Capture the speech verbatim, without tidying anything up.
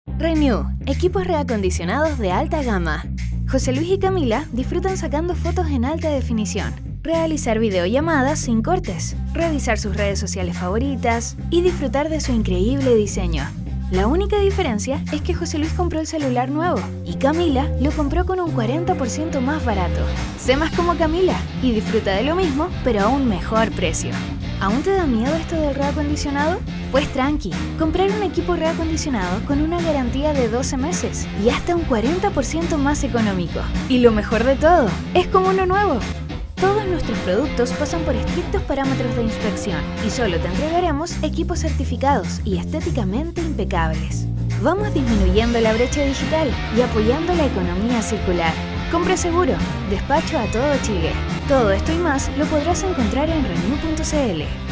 Renew, equipos reacondicionados de alta gama. José Luis y Camila disfrutan sacando fotos en alta definición, realizar videollamadas sin cortes, revisar sus redes sociales favoritas y disfrutar de su increíble diseño. La única diferencia es que José Luis compró el celular nuevo y Camila lo compró con un cuarenta por ciento más barato. Sé más como Camila y disfruta de lo mismo, pero a un mejor precio. ¿Aún te da miedo esto del reacondicionado? Pues tranqui, comprar un equipo reacondicionado con una garantía de doce meses y hasta un cuarenta por ciento más económico. Y lo mejor de todo, es como uno nuevo. Todos nuestros productos pasan por estrictos parámetros de inspección y solo te entregaremos equipos certificados y estéticamente impecables. Vamos disminuyendo la brecha digital y apoyando la economía circular. Compra seguro, despacho a todo Chile. Todo esto y más lo podrás encontrar en renew punto c l.